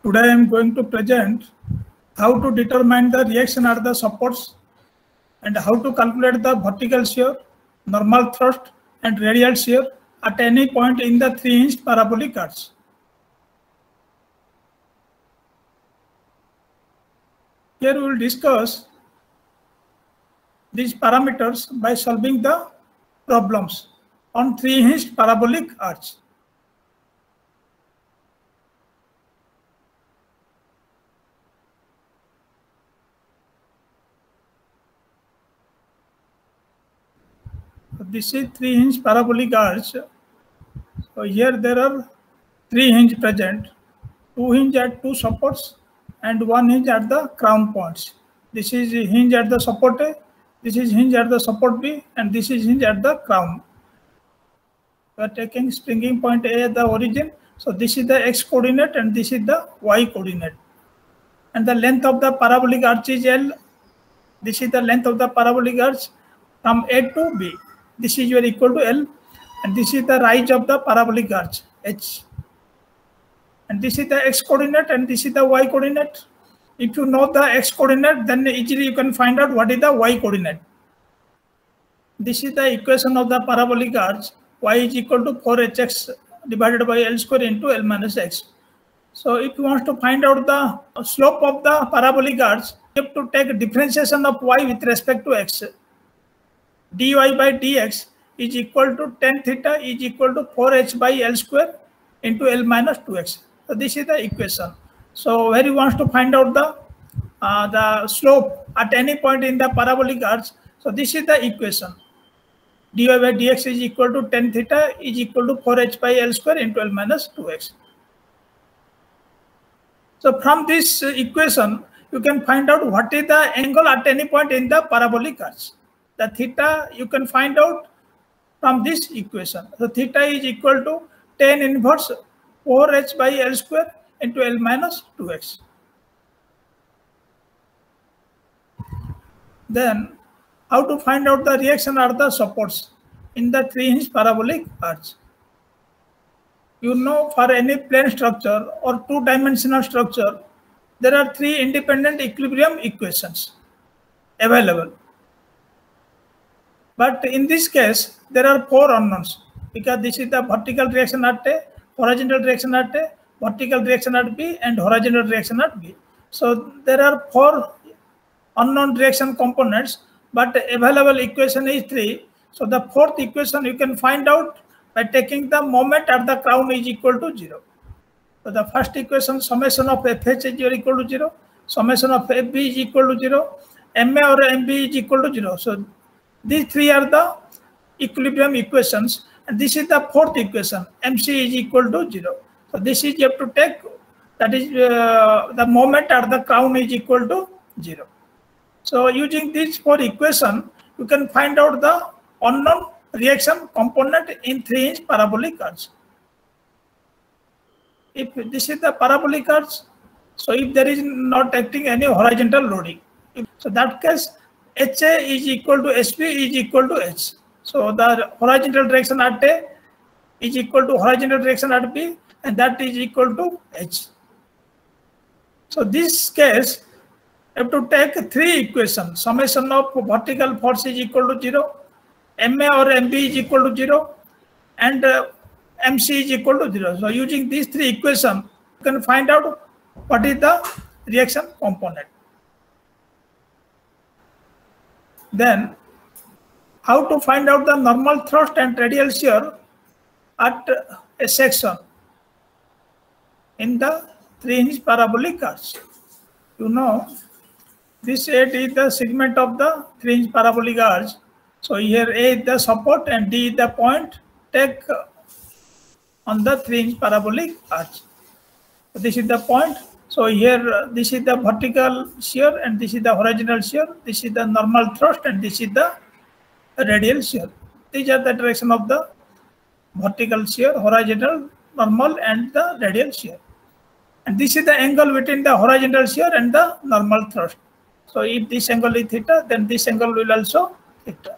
Today I am going to present how to determine the reaction at the supports and how to calculate the vertical shear, normal thrust and radial shear at any point in the 3-inch parabolic arch. Here we will discuss these parameters by solving the problems on 3-inch parabolic arch. This is 3-inch parabolic arch. So here there are 3 hinges present, 2 hinges at 2 supports and 1 hinge at the crown points. This is hinge at the support A, this is hinge at the support B, and this is hinge at the crown. We are taking springing point A at the origin. So this is the x coordinate and this is the y coordinate. And the length of the parabolic arch is L. This is the length of the parabolic arch from A to B. This is your equal to L, and this is the rise of the parabolic arch H. And this is the x coordinate and this is the y coordinate. If you know the x coordinate, then easily you can find out what is the y coordinate. This is the equation of the parabolic arch. Y is equal to 4hx divided by L square into L minus x. So if you want to find out the slope of the parabolic arch, you have to take differentiation of y with respect to x. dy by dx is equal to tan theta is equal to 4h by L square into L minus 2x. So this is the equation. So where you want to find out the slope at any point in the parabolic arch. So this is the equation. dy by dx is equal to tan theta is equal to 4h by L square into L minus 2x. So from this equation, you can find out what is the angle at any point in the parabolic arch. The theta you can find out from this equation. So theta is equal to tan inverse 4h by L square into L minus 2x. Then how to find out the reaction at the supports in the 3-inch parabolic arch. You know, for any plane structure or 2-dimensional structure, there are 3 independent equilibrium equations available. But in this case, there are 4 unknowns because this is the vertical reaction at A, horizontal reaction at A, vertical reaction at B, and horizontal reaction at B. So there are 4 unknown reaction components, but the available equation is 3. So the 4th equation you can find out by taking the moment at the crown is equal to 0. So the first equation, summation of FH is equal to 0, summation of FB is equal to 0, MA or MB is equal to 0. So these 3 are the equilibrium equations, and this is the 4th equation, MC is equal to 0. So this is you have to take, that is the moment at the crown is equal to 0. So using these 4 equations, you can find out the unknown reaction component in 3-inch parabolic arch. If this is the parabolic arch, so if there is not acting any horizontal loading, so that case HA is equal to SB is equal to H. So the horizontal direction at A is equal to horizontal direction at B, and that is equal to H. So this case, you have to take 3 equations. Summation of vertical force is equal to 0, MA or MB is equal to 0, and MC is equal to 0. So using these 3 equations, you can find out what is the reaction component. Then how to find out the normal thrust and radial shear at a section in the 3-inch parabolic arch. You know, this 8 is the segment of the 3-inch parabolic arch. So here A is the support and D is the point take on the 3-inch parabolic arch. So this is the point. So here this is the vertical shear and this is the horizontal shear. This is the normal thrust and this is the radial shear. These are the direction of the vertical shear, horizontal, normal, and the radial shear. And this is the angle between the horizontal shear and the normal thrust. So if this angle is theta, then this angle will also theta.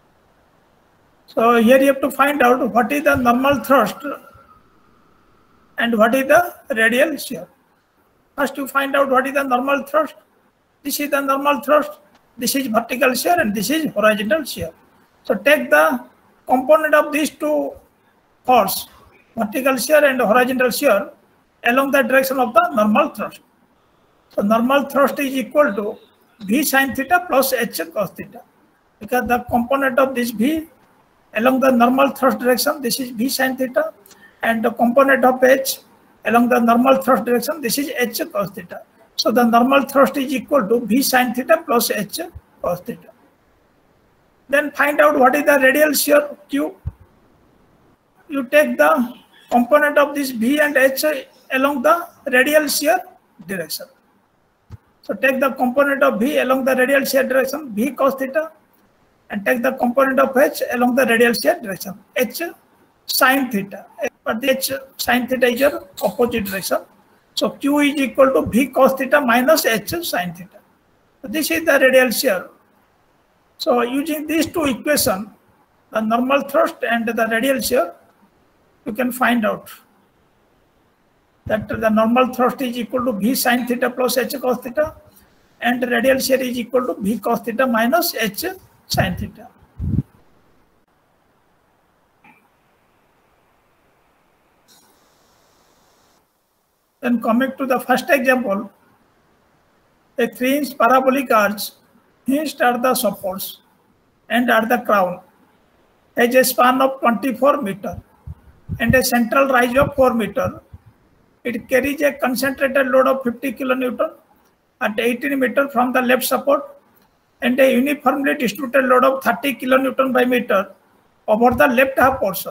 So here you have to find out what is the normal thrust and what is the radial shear. First you find out what is the normal thrust. This is the normal thrust. This is vertical shear and this is horizontal shear. So take the component of these two force, vertical shear and horizontal shear, along the direction of the normal thrust. So normal thrust is equal to V sin theta plus H cos theta, because the component of this V along the normal thrust direction, this is V sin theta, and the component of H along the normal thrust direction, this is H cos theta. So the normal thrust is equal to V sin theta plus H cos theta. Then find out what is the radial shear Q. You take the component of this V and H along the radial shear direction. So take the component of V along the radial shear direction, V cos theta, and take the component of H along the radial shear direction, H sin theta. But the H sin theta is your opposite direction. So Q is equal to V cos theta minus H sin theta. So this is the radial shear. So using these two equations, the normal thrust and the radial shear, you can find out that the normal thrust is equal to V sin theta plus H cos theta, and the radial shear is equal to V cos theta minus H sin theta. Then coming to the first example, a 3-inch parabolic arch hinged at the supports and at the crown has a span of 24 meters and a central rise of 4 meters. It carries a concentrated load of 50 kilonewton at 18 meters from the left support and a uniformly distributed load of 30 kilonewton by meter over the left half portion.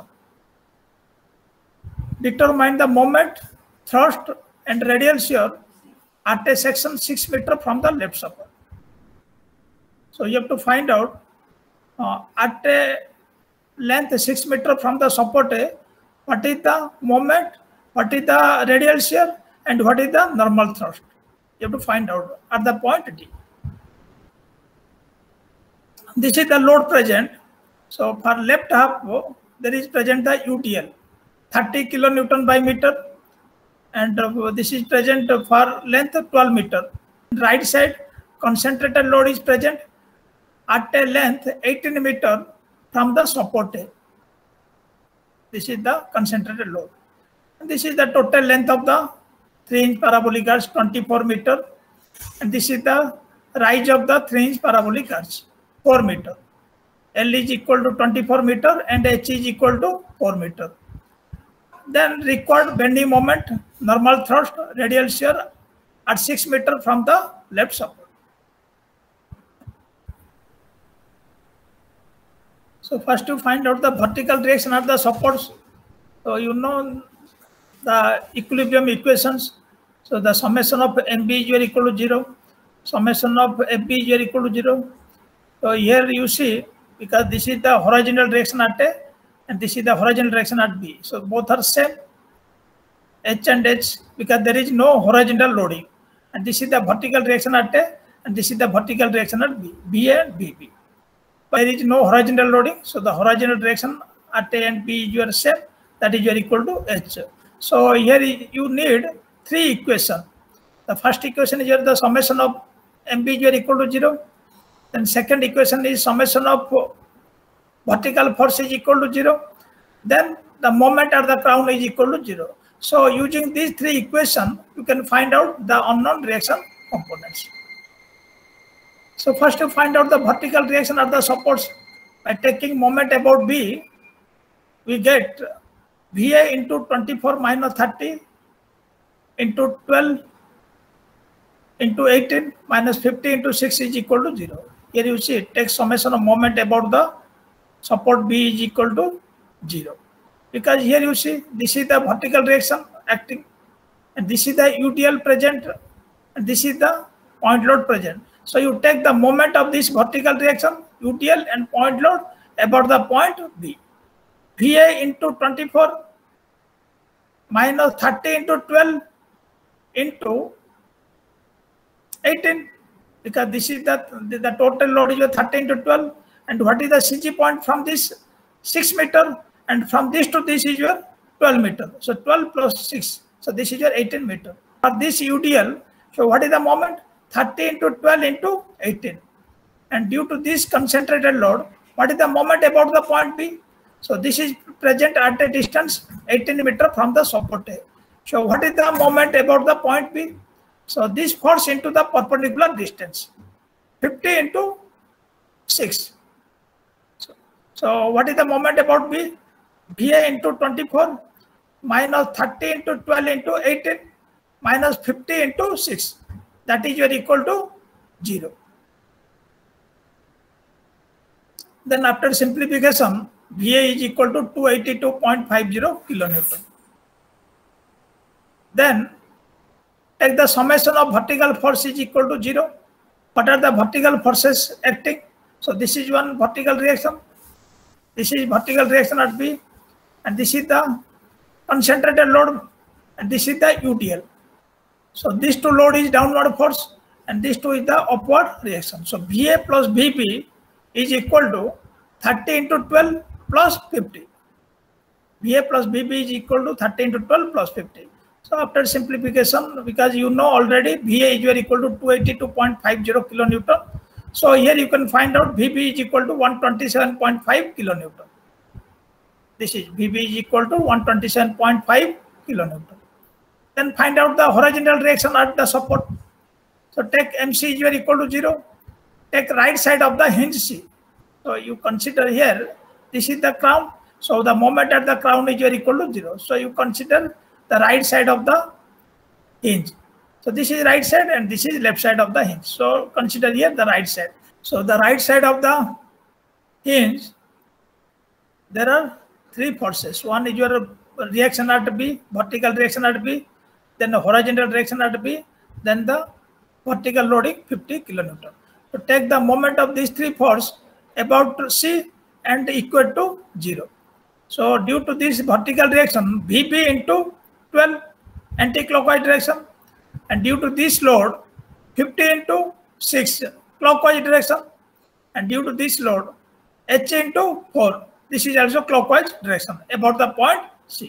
Determine the moment, thrust and radial shear at a section 6 meters from the left support. So you have to find out at a length 6 meters from the support, what is the moment, what is the radial shear, and what is the normal thrust. You have to find out at the point D. This is the load present. So for left half, there is present the UDL, 30 kilonewton by meter, and this is present for length 12 meter. Right side, concentrated load is present at a length 18 meter from the support. This is the concentrated load. And this is the total length of the 3-inch parabolic arch, 24 meter, and this is the rise of the 3-inch parabolic arch, 4 meter. L is equal to 24 meter and H is equal to 4 meter. Then required bending moment, normal thrust, radial shear at 6 meter from the left support. So first you find out the vertical direction of the supports. So you know the equilibrium equations. So the summation of MB is equal to 0. Summation of FB is equal to 0. So here you see, because this is the horizontal direction at A and this is the horizontal direction at B. So both are same, H and H, because there is no horizontal loading. And this is the vertical direction at A and this is the vertical direction at B, BA and BB. But there is no horizontal loading, so the horizontal direction at A and B is your same, that is your equal to H. So here you need 3 equations. The first equation is your the summation of MB is your equal to 0. Then second equation is summation of vertical force is equal to 0. Then the moment at the crown is equal to 0. So using these 3 equations, you can find out the unknown reaction components. So first you find out the vertical reaction at the supports. By taking moment about B, we get VA into 24 minus 30 into 12 into 18 minus 50 into 6 is equal to 0. Here you see, take summation of moment about the support B is equal to 0. Because here you see, this is the vertical reaction acting, and this is the UDL present, and this is the point load present. So you take the moment of this vertical reaction, UDL and point load about the point B. VA into 24 minus 30 into 12 into 18, because this is the total load is 30 into 12, and what is the CG point from this 6 meter, and from this to this is your 12 meter. So 12 plus 6, so this is your 18 meter. for this UDL, so what is the moment? 30 into 12 into 18. And due to this concentrated load, what is the moment about the point B? So this is present at a distance 18 meters from the support A. So what is the moment about the point B? So this force into the perpendicular distance, 50 into 6. So what is the moment about B? VA into 24 minus 30 into 12 into 18 minus 50 into 6. That is equal to 0. Then after simplification, VA is equal to 282.50 kilonewton. Then take the summation of vertical force is equal to 0. What are the vertical forces acting? So this is one vertical reaction. This is vertical reaction at B. And this is the concentrated load. And this is the UDL. So this two load is downward force. And this two is the upward reaction. So VA plus VB is equal to 30 into 12 plus 50. VA plus VB is equal to 30 into 12 plus 50. So after simplification, because you know already VA is equal to 282.50 kilonewton. So here you can find out VB is equal to 127.5 kilonewton. This is VB is equal to 127.5 kilonewton. Then find out the horizontal reaction at the support. So take MC is equal to 0. Take right side of the hinge C. So you consider here, this is the crown. So the moment at the crown is equal to 0. So you consider the right side of the hinge. So this is right side and this is left side of the hinge. So consider here the right side. So the right side of the hinge, there are three forces. One is your reaction at B, vertical reaction at B, then the horizontal reaction at B, then the vertical loading 50 kilonewton. So take the moment of these three forces about C and equal to 0. So due to this vertical reaction, VB into 12 anti-clockwise direction, and due to this load 50 into 6 clockwise direction, and due to this load H into 4, this is also clockwise direction about the point C.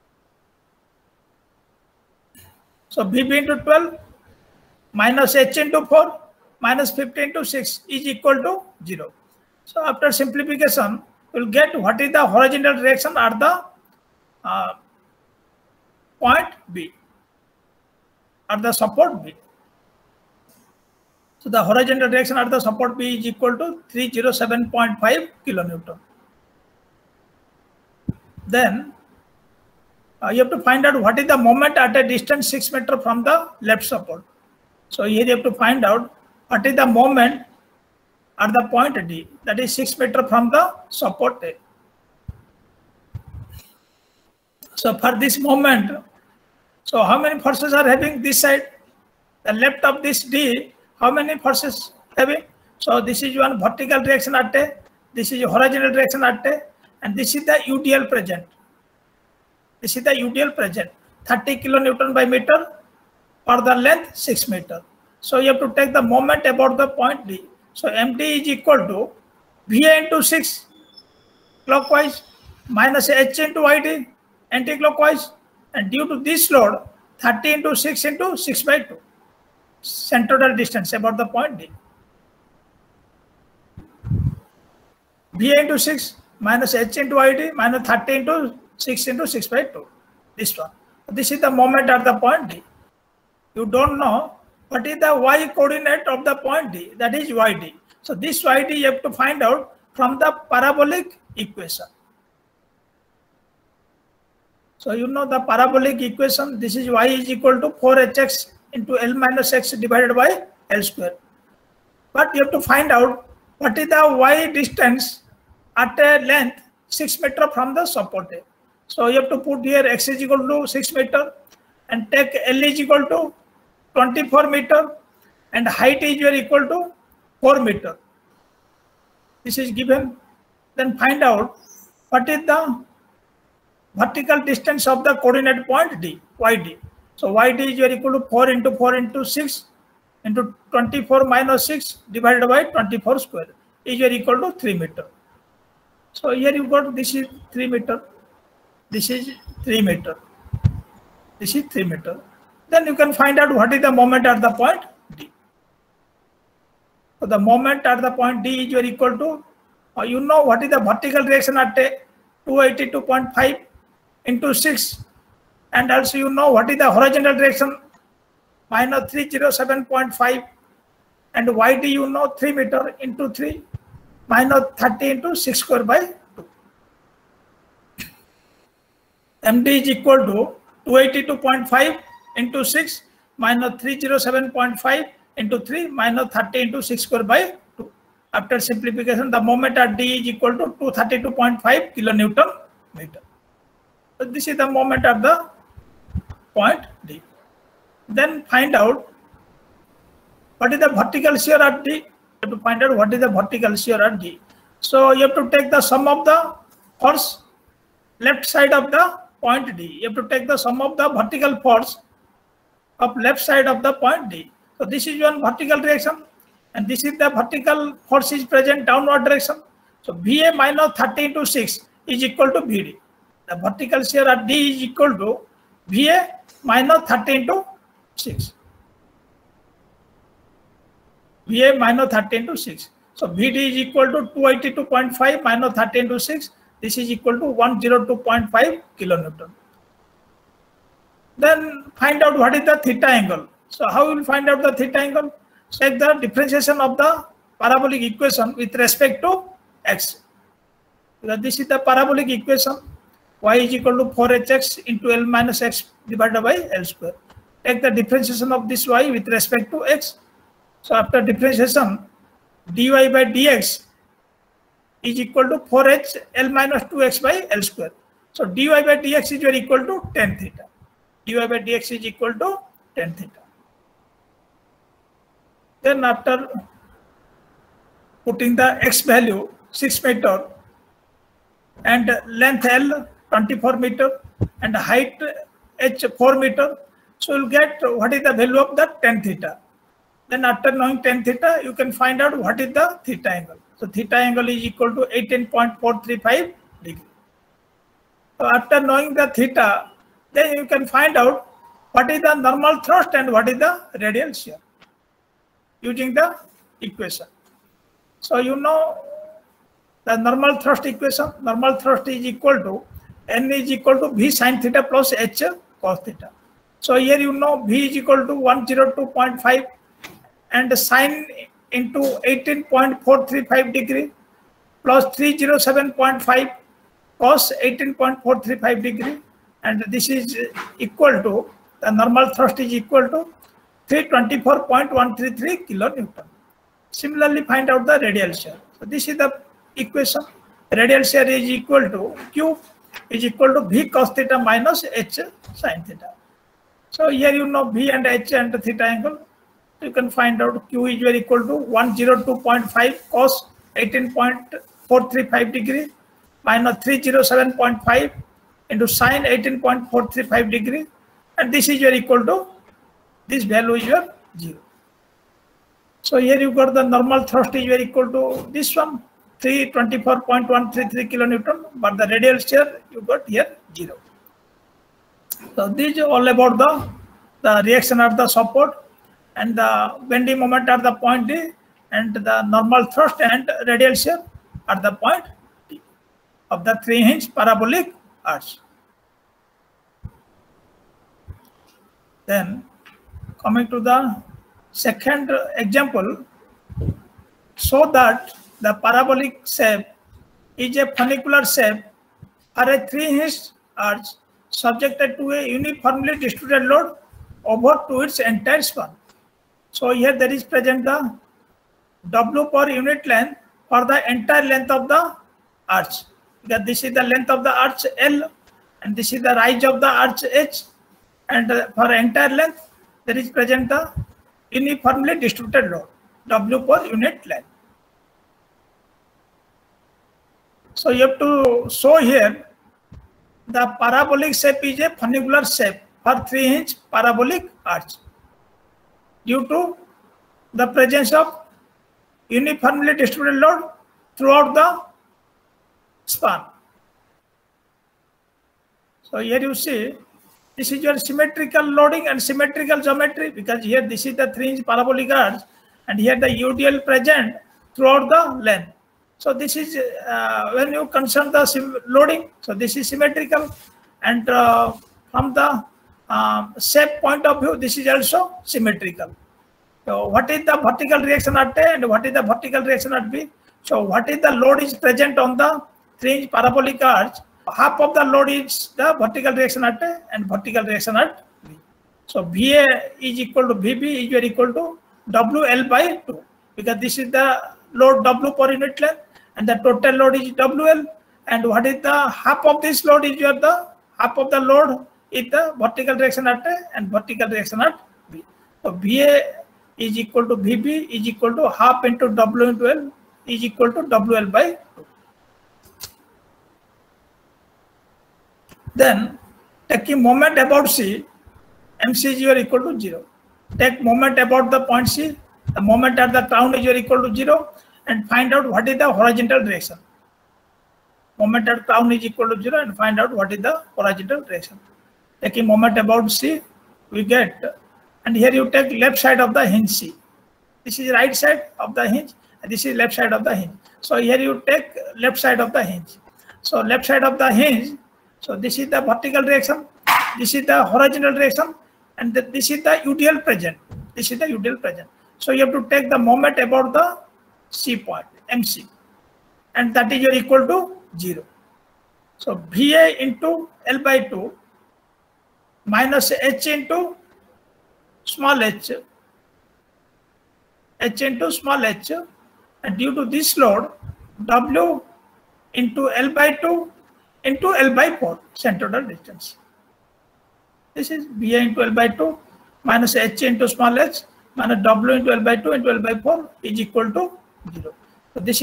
So VB into 12 minus H into 4 minus 50 into 6 is equal to 0. So after simplification, you will get what is the horizontal reaction at the point B, at the support B. So the horizontal reaction at the support B is equal to 307.5 kilonewton. Then you have to find out what is the moment at a distance 6 meters from the left support. So here you have to find out what is the moment at the point D, that is 6 meters from the support A. So for this moment, so how many forces are having this side? The left of this D, how many forces having? So this is one vertical reaction at A, this is horizontal reaction at A, and this is the UDL present. This is the UDL present, 30 kilonewton by meter for the length 6 meters. So you have to take the moment about the point D. So MD is equal to VA into 6 clockwise minus H into YD anti-clockwise, and due to this load 30 into 6 into 6 by 2 central distance about the point D. VA into 6 minus H into YD minus 30 into 6 into 6 by 2. This one. This is the moment at the point D. You don't know what is the y coordinate of the point D, that is YD. So this YD you have to find out from the parabolic equation. So you know the parabolic equation, this is y is equal to 4hx into L minus x divided by L square. But you have to find out what is the y distance at a length 6 meters from the support A. So you have to put here x is equal to 6 meters and take L is equal to 24 meters and height is equal to 4 meters. This is given. Then find out what is the vertical distance of the coordinate point D, YD. So YD is equal to 4 into 4 into 6 into 24 minus 6 divided by 24 square is equal to 3 meters. So here you got this is 3 meters. This is 3 meters. This is 3 meters. then you can find out what is the moment at the point D. So the moment at the point D is equal to, you know what is the vertical direction at 282.5 into 6, and also you know what is the horizontal direction minus 307.5, and YD you know 3 meter into 3 minus 30 into 6 square by 2. MD is equal to 282.5 into 6 minus 307.5 into 3 minus 30 into 6 square by 2. After simplification, the moment at D is equal to 232.5 kilonewton meter. So this is the moment at the point D. Then find out what is the vertical shear at D. You have to find out what is the vertical shear at D. So you have to take the sum of the force left side of the point D. You have to take the sum of the vertical force of left side of the point D. So this is one vertical direction, and this is the vertical force is present downward direction. So VA minus 30 into 6 is equal to VD. The vertical shear at D is equal to VA minus 30 into 6. VA minus 30 into 6. So VD is equal to 282.5 minus 30 into 6. This is equal to 102.5 kilonewton. Then find out what is the theta angle. So how will you find out the theta angle? Take the differentiation of the parabolic equation with respect to x. Because this is the parabolic equation. Y is equal to 4hx into L minus x divided by L square. Take the differentiation of this y with respect to x. So after differentiation, dy by dx is equal to 4h L minus 2x by L square. So dy by dx is equal to tan theta. Dy by dx is equal to tan theta. Then after putting the x value 6 meter and length L 24 meter and height h 4 meter, so you'll get what is the value of the tan theta. Then after knowing tan theta, you can find out what is the theta angle. So theta angle is equal to 18.435 degree. So after knowing the theta, then you can find out what is the normal thrust and what is the radial shear using the equation. So you know the normal thrust equation. Normal thrust is equal to N is equal to V sin theta plus H cos theta. So here you know V is equal to 102.5 and sine into 18.435 degree plus 307.5 cos 18.435 degree, and this is equal to, the normal thrust is equal to 324.133 kilonewton. Similarly, find out the radial shear. So this is the equation. Radial shear is equal to Q is equal to V cos theta minus H sin theta. So here you know V and H and the theta angle. You can find out Q is equal to 102.5 cos 18.435 degree minus 307.5 into sine 18.435 degree, and this is equal to, this value is 0. So here you got the normal thrust is equal to this one 324.133 kilonewton, but the radial shear you got here 0. So this is all about the reaction at the support and the bending moment at the point D and the normal thrust and radial shear at the point D of the 3-hinge parabolic arch. Then coming to the second example, so that the parabolic shape is a funicular shape or a 3-hinge arch subjected to a uniformly distributed load over to its entire span. So here there is present the W per unit length for the entire length of the arch. Because this is the length of the arch L and this is the rise of the arch H, and for entire length there is present the uniformly distributed load W per unit length. So you have to show here the parabolic shape is a funicular shape for 3-hinge parabolic arch due to the presence of uniformly distributed load throughout the span. So here you see This is your symmetrical loading and symmetrical geometry, because here this is the 3-inch parabolic arch and here the UDL present throughout the length. So this is when you concern the loading, so this is symmetrical, and from the shape point of view, this is also symmetrical. So what is the vertical reaction at A and what is the vertical reaction at B? So what is the load is present on the 3-inch parabolic arch? Half of the load is the vertical reaction at A and vertical reaction at B. So VA is equal to VB is equal to WL by 2, because this is the load W per unit length and the total load is WL, and what is the half of this load is the half of the load is the vertical reaction at A and vertical reaction at B. So VA is equal to VB is equal to half into W into L is equal to WL by 2. Then taking moment about C, MC is equal to 0. Take moment about the point C, the moment at the crown is equal to 0, and find out what is the horizontal direction. Moment at crown is equal to 0 and find out what is the horizontal direction. Taking moment about C, we get, and here you take left side of the hinge C. This is right side of the hinge and this is left side of the hinge. So here you take left side of the hinge. So left side of the hinge, so this is the vertical direction, this is the horizontal direction, and this is the UDL present. This is the UDL present. So you have to take the moment about the C point, MC, and that is equal to 0. So VA into L by 2 minus H into small h, H into small h, and due to this load, W into L by 2 into L by 4, central distance. This is VA into L by 2 minus H into small h minus W into L by 2 into L by 4 is equal to 0. So this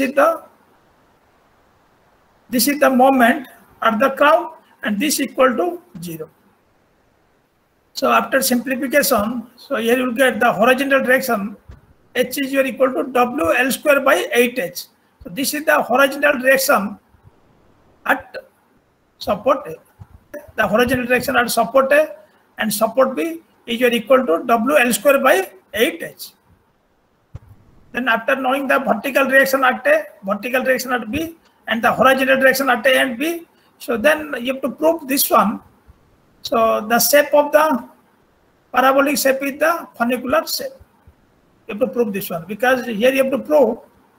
is the moment at the crown, and this equal to 0. So after simplification, so here you will get the horizontal direction, H is equal to W L square by 8H. So this is the horizontal direction at support A. The horizontal direction at support A and support B is equal to W L square by 8H. Then after knowing the vertical direction at A, vertical direction at B, and the horizontal direction at A and B, so then you have to prove this one. So the shape of the parabolic shape is the funicular shape. You have to prove this one, because here you have to prove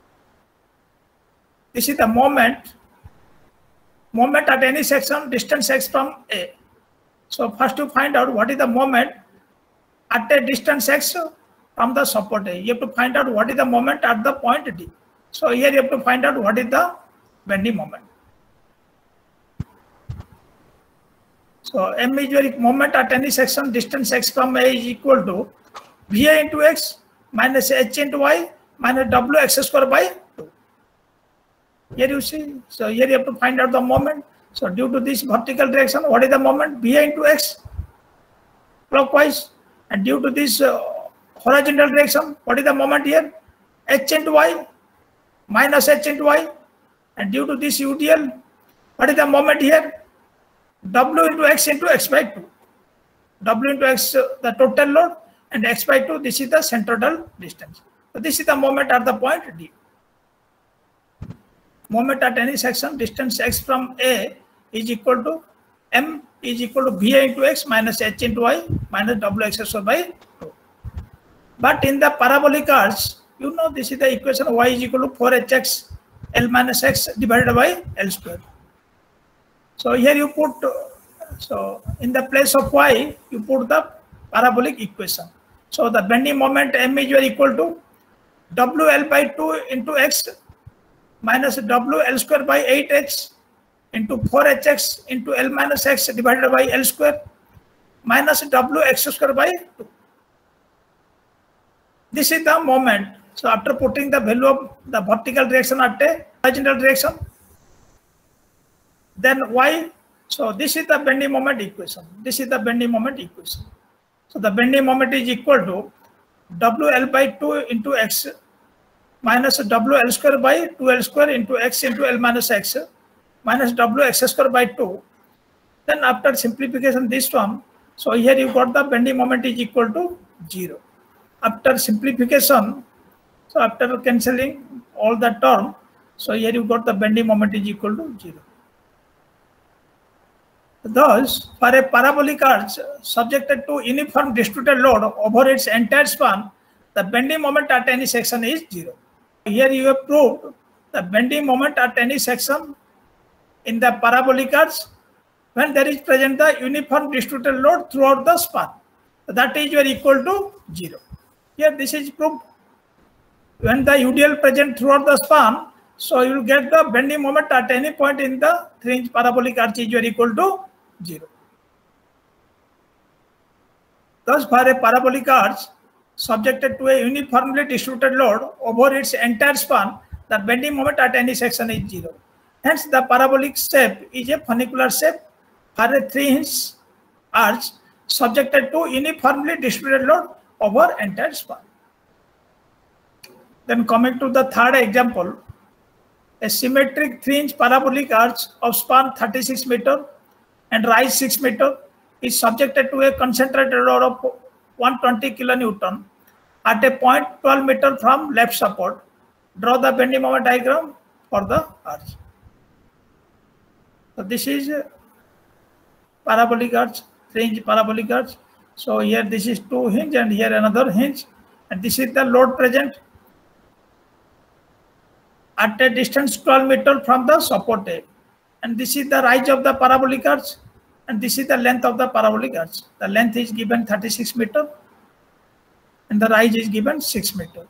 this is the moment at any section distance x from A. So first you find out what is the moment at a distance x from the support A. You have to find out what is the moment at the point D. So here you have to find out what is the bending moment. So M is your moment at any section distance x from A is equal to VA into x minus H into y minus W x square by 2. Here you see, so here you have to find out the moment. So due to this vertical direction, what is the moment? VA into x clockwise, and due to this horizontal direction, what is the moment here? H into y minus H into y, and due to this UDL, what is the moment here? W into x by 2. W into x, the total load, and x by 2, this is the central distance. So this is the moment at the point D. Moment at any section distance x from A is equal to M is equal to VA into x minus H into y minus W x square by 2. But in the parabolic arch, you know this is the equation y is equal to 4hx L minus x divided by L square. So here you put, so in the place of y, you put the parabolic equation. So the bending moment M is equal to WL by 2 into x minus WL square by 8h into 4hx into L minus x divided by L square minus WX square by 2. This is the moment. So after putting the value of the vertical direction at a horizontal direction, then y, so this is the bending moment equation. This is the bending moment equation. So the bending moment is equal to WL by 2 into x minus WL square by 2L square into x into L minus x minus WX square by 2. Then after simplification this one, So here you got the bending moment is equal to 0. After simplification, so after cancelling all the term, so here you got the bending moment is equal to 0. Thus, for a parabolic arch subjected to uniform distributed load over its entire span, the bending moment at any section is 0. Here you have proved the bending moment at any section in the parabolic arch when there is present the uniform distributed load throughout the span. That is equal to 0. Here this is proved. When the UDL present throughout the span, so you will get the bending moment at any point in the 3-inch parabolic arch is equal to 0. Thus, for a parabolic arch subjected to a uniformly distributed load over its entire span, the bending moment at any section is 0. Hence, the parabolic shape is a funicular shape for a 3-inch arch subjected to uniformly distributed load over entire span. Then coming to the third example, a symmetric 3-inch parabolic arch of span 36 meter and rise 6 meter is subjected to a concentrated load of 120 kilonewton at a point 12 meter from left support. Draw the bending moment diagram for the arch. So this is parabolic arch, 3-inch parabolic arch. So here this is 2 hinge and here another hinge, and this is the load present at a distance 12 meter from the support A. And this is the rise of the parabolic arch, and this is the length of the parabolic arch. The length is given 36 meter and the rise is given 6 meter.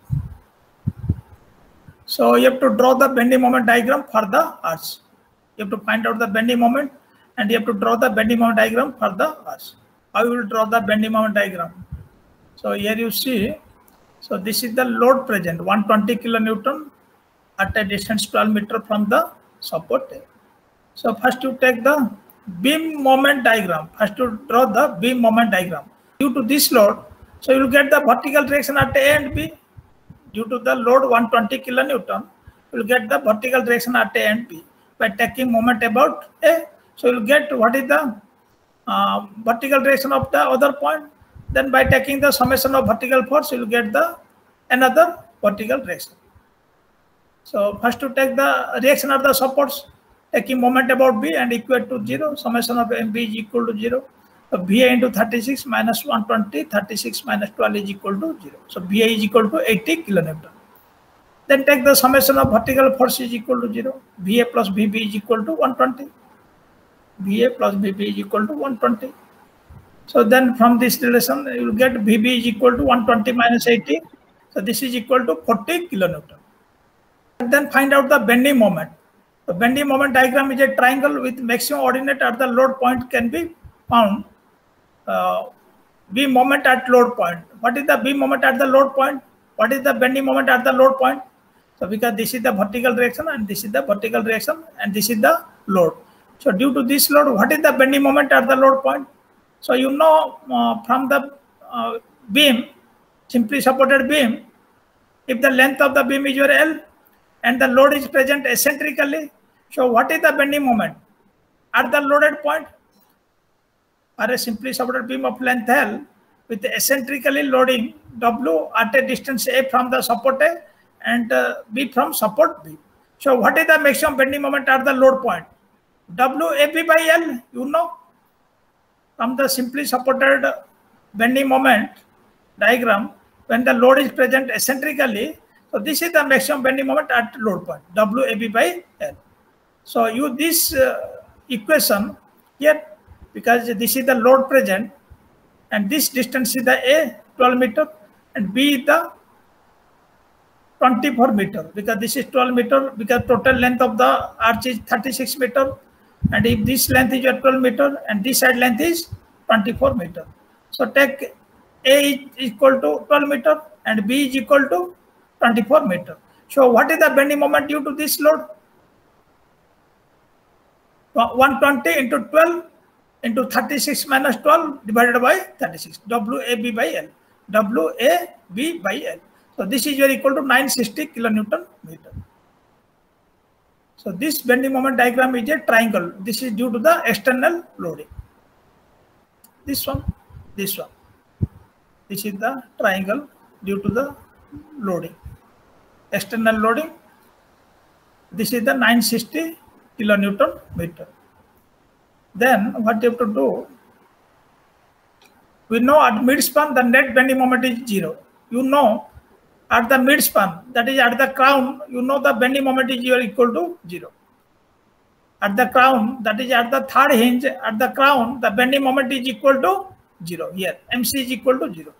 So you have to draw the bending moment diagram for the arch. You have to find out the bending moment and you have to draw the bending moment diagram for the arch. How you will draw the bending moment diagram? So here you see, so this is the load present 120 kilonewton at a distance 12 meter from the support A. So first you take the beam moment diagram. First you draw the beam moment diagram. Due to this load, so you will get the vertical direction at A and B. Due to the load 120 kilonewton, you will get the vertical direction at A and B by taking moment about A. So you will get what is the vertical direction of the other point. Then by taking the summation of vertical force, you will get the another vertical direction. So first to take the reaction of the supports, taking moment about B and equate to 0, summation of MB is equal to 0. So VA into 36 minus 120, 36 minus 12 is equal to 0. So VA is equal to 80 kilonewton. Then take the summation of vertical force is equal to 0. VA plus VB is equal to 120. VA plus VB is equal to 120. So then from this relation, you will get VB is equal to 120 minus 80. So this is equal to 40 kilonewton. And then find out the bending moment. The bending moment diagram is a triangle with maximum ordinate at the load point can be found. B moment at load point. What is the B moment at the load point? What is the bending moment at the load point? So because this is the vertical direction and this is the vertical direction and this is the load. So due to this load, what is the bending moment at the load point? So you know from the beam, simply supported beam, if the length of the beam is your L and the load is present eccentrically, so what is the bending moment at the loaded point? Or a simply supported beam of length L with eccentrically loading W at a distance A from the support A and B from support B. So what is the maximum bending moment at the load point? WAB by L, you know, from the simply supported bending moment diagram, when the load is present eccentrically, so this is the maximum bending moment at load point, WAB by L. So use this equation here, because this is the load present and this distance is the A 12 meter and B is the 24 meter, because this is 12 meter, because total length of the arch is 36 meter, and if this length is 12 meter and this side length is 24 meter. So take A is equal to 12 meter and B is equal to 24 meter. So what is the bending moment due to this load? 120 into 12 into 36 minus 12 divided by 36, WAB by L, WAB by L. So this is equal to 960 kilonewton meter. So this bending moment diagram is a triangle. This is due to the external loading. this one, this one. This is the triangle due to the loading, external loading. This is the 960 kilonewton meter. Then what you have to do? We know at midspan the net bending moment is 0. You know at the midspan, that is at the crown, you know the bending moment is equal to 0. At the crown, that is at the third hinge, at the crown, the bending moment is equal to 0. Here, MC is equal to 0.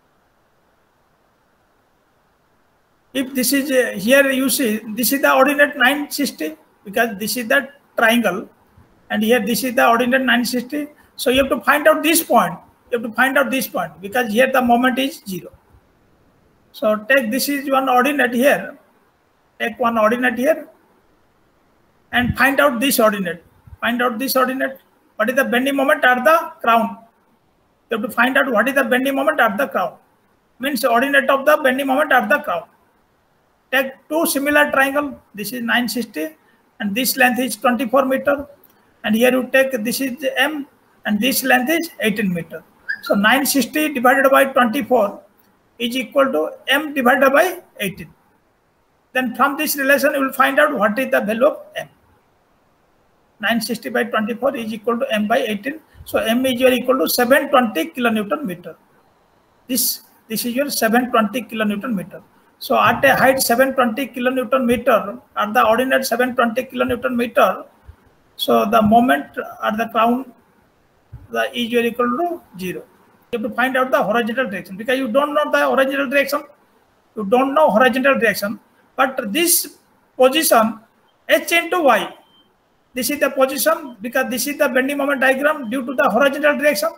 If this is here, you see, this is the ordinate 960 because this is the triangle, and here this is the ordinate 960. So you have to find out this point. You have to find out this point because here the moment is 0. So take this is one ordinate here. Take one ordinate here and find out this ordinate. Find out this ordinate. What is the bending moment at the crown? You have to find out what is the bending moment at the crown. Means ordinate of the bending moment at the crown. Take two similar triangle. This is 960 and this length is 24 meter. And here you take this is M and this length is 18 meter. So 960 divided by 24 is equal to M divided by 18. Then from this relation you will find out what is the value of M. 960 by 24 is equal to M by 18. So M is equal to 720 kilonewton meter. This is your 720 kilonewton meter. So at a height 720 kilonewton meter, at the ordinate 720 kilonewton meter, so the moment at the crown the is equal to 0. You have to find out the horizontal direction because you don't know the horizontal direction. You don't know horizontal direction, but this position H into Y, this is the position because this is the bending moment diagram due to the horizontal direction,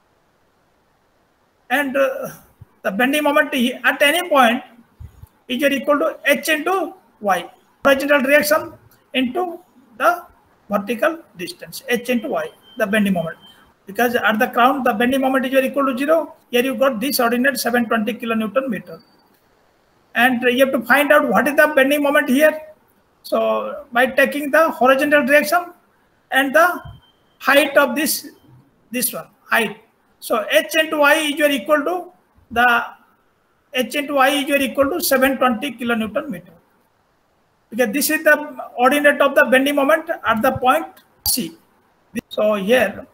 and the bending moment at any point is equal to H into Y, horizontal direction into the vertical distance, H into Y, the bending moment. Because at the crown, the bending moment is equal to 0. Here you got this ordinate 720 kilonewton meter. And you have to find out what is the bending moment here. So by taking the horizontal direction and the height of this one, height. So H into Y is equal to the H into Y is equal to 720 kilonewton meter. Because this is the ordinate of the bending moment at the point C. So here,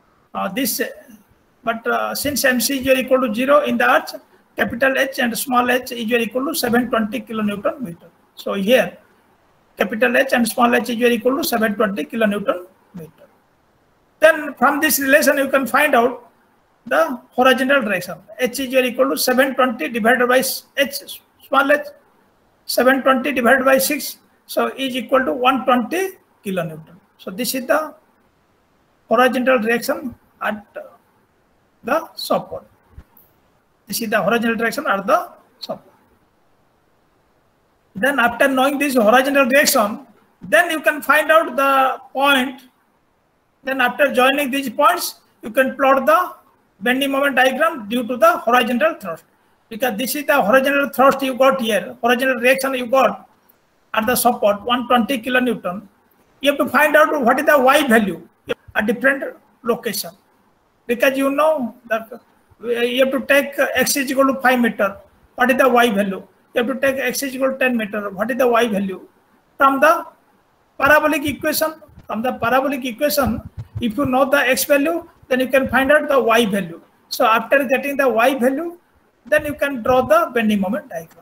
since MC is equal to 0 in the arch, capital H and small h is equal to 720 kilonewton meter. So here, capital H and small h is equal to 720 kilonewton meter. Then from this relation, you can find out the horizontal direction. H is equal to 720 divided by h, small h, 720 divided by 6. So is equal to 120 kilonewton. So this is the horizontal direction at the support. This is the horizontal direction at the support. Then after knowing this horizontal direction, then you can find out the point. Then after joining these points, you can plot the bending moment diagram due to the horizontal thrust. Because this is the horizontal thrust you got here, horizontal direction you got at the support, 120 kilonewton. You have to find out what is the Y value at different location. Because you know that you have to take X is equal to 5 meter. What is the Y value? You have to take X is equal to 10 meter. What is the Y value? From the parabolic equation, if you know the X value, then you can find out the Y value. So after getting the Y value, then you can draw the bending moment diagram.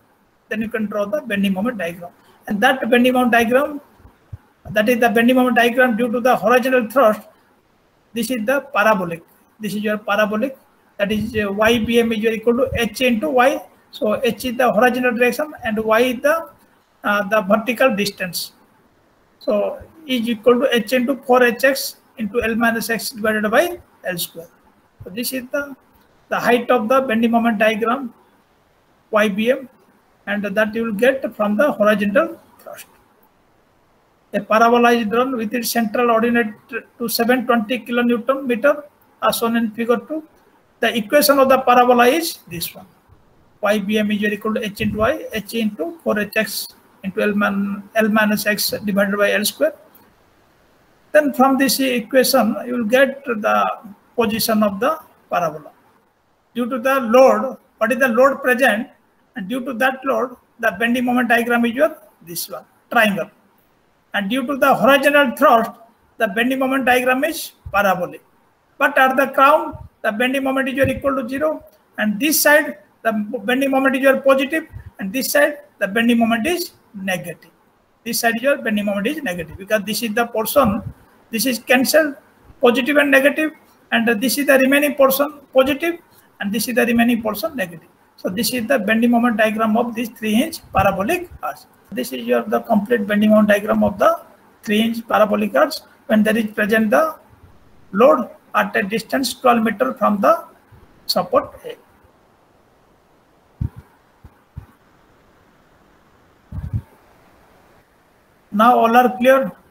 And that bending moment diagram, that is the bending moment diagram due to the horizontal thrust. This is the parabolic. This is your parabolic. That is YBM is equal to H into Y. So H is the horizontal direction and Y is the vertical distance. So is equal to H into 4HX into L minus X divided by L square. So this is the height of the bending moment diagram, YBM, and that you will get from the horizontal thrust. A parabola is drawn with its central ordinate to 720 kilonewton meter as shown in figure 2. The equation of the parabola is this one. YBM is equal to H into Y, H into 4HX into L minus X divided by L square. Then from this equation, you will get the position of the parabola. Due to the load, what is the load present, and due to that load, the bending moment diagram is your this one, triangle. And due to the horizontal thrust, the bending moment diagram is parabolic. But at the crown, the bending moment is your equal to 0, and this side, the bending moment is your positive, and this side, the bending moment is negative. This side is your bending moment is negative, because this is the portion, this is cancelled, positive and negative, and this is the remaining portion positive, and this is the remaining portion negative. So this is the bending moment diagram of this 3-inch parabolic arch. This is your the complete bending moment diagram of the 3-inch parabolic arch when there is present the load at a distance 12 meters from the support A. Now all are clear.